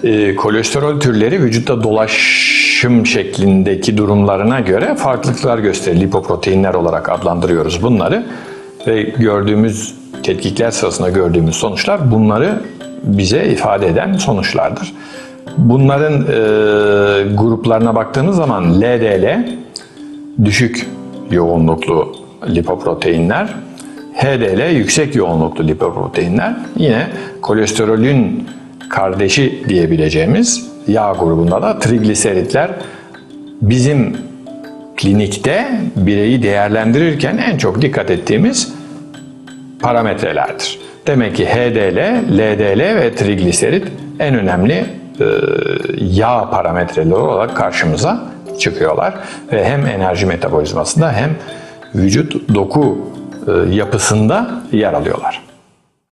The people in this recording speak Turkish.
Kolesterol türleri vücutta dolaşım şeklindeki durumlarına göre farklılıklar gösterir. Lipoproteinler olarak adlandırıyoruz bunları. Ve gördüğümüz tetkikler sırasında gördüğümüz sonuçlar bunları bize ifade eden sonuçlardır. Bunların gruplarına baktığımız zaman LDL düşük yoğunluklu lipoproteinler, HDL yüksek yoğunluklu lipoproteinler, yine kolesterolün kardeşi diyebileceğimiz yağ grubunda da trigliseritler bizim klinikte bireyi değerlendirirken en çok dikkat ettiğimiz parametrelerdir. Demek ki HDL, LDL ve trigliserit en önemli yağ parametreleri olarak karşımıza çıkıyorlar ve hem enerji metabolizmasında hem vücut doku yapısında yer alıyorlar.